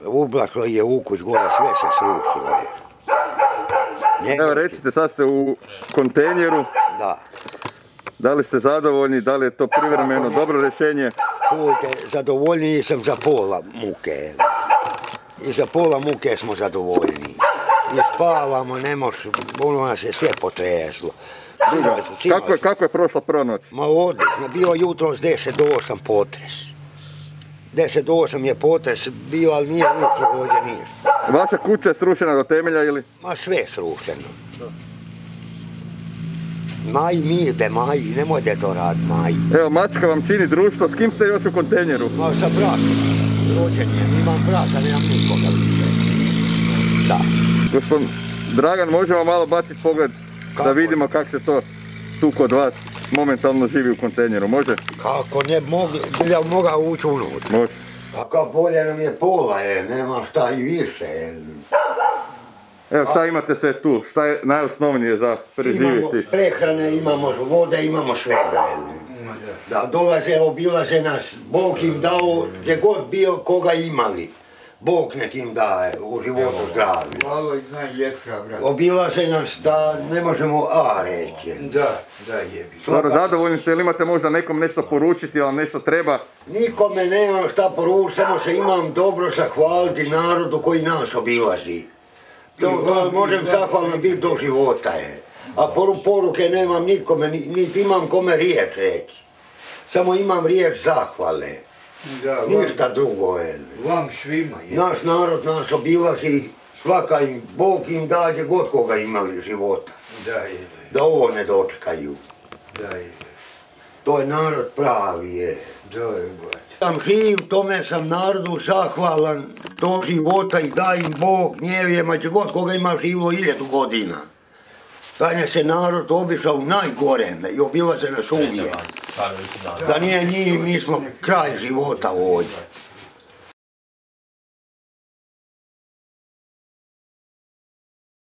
ublašlo je ukuć gore, sve se srušilo je. Evo recite, sad ste u kontejneru. Da. Da li ste zadovoljni, da li je to privremeno dobro rješenje? Čujte, zadovoljniji sam za pola muke. I za pola muke smo zadovoljni. I spavamo, ne može, ono nas je sve potreslo. Kako je prošla prva noć? Ma odlično, bio jutro s 10 do 8 potres. 10 do 8 je potres bio, ali nije ušlo ovdje ništa. Vaša kuća je srušena do temelja ili? Ma sve je srušeno. Maji, mirde, Maji, nemojte to raditi, Maji. Evo, mačka vam čini društvo, s kim ste još u kontejneru? Ma sa bratom, rođenjem, imam brata, nemam nikoga više. Da. Gospodin Dragan, možemo malo baciti pogled da vidimo kako se to tu kod vas momentalno živi u kontejneru, može? Kako ne mogao ući unutra. Može. A kao bolje nam je pola, nema šta i više. Evo, šta imate sve tu? Šta je najosnovnije za preživjeti? Imamo prehrane, imamo vode, imamo svega. Da, dolaze, obilaze nas, Bog im dao, gdje god bio, koga imali. Bog nek im daje u životu zdravlju. Malo je najljepša, brat. Obilaze nas da ne možemo reći. Da jebi. Dobro, zadovoljni ste ili imate možda nekom nešto poručiti, ali nešto treba? Nikome nemam šta poručiti, samo se imam dobro zahvaliti narodu koji nas obilazi. To možem zahvalan biti do života je. A poruke nemam nikome, niti imam kome riječ reći. Samo imam riječ zahvale. Ništa drugo je. Vam svima je. Naš narod nas obilazi, svaka im, Bog im dađe god koga imali života. Da ovo ne dočekaju. To je narod pravi je. Sam živ, tome sam narodu zahvalan, do života i da im Bog gnjevijema, će god koga ima živo 1000 godina. Taj se narod obišao najgore i obilaze nas uvijek. Da nije njih, mi smo kraj života ovdje.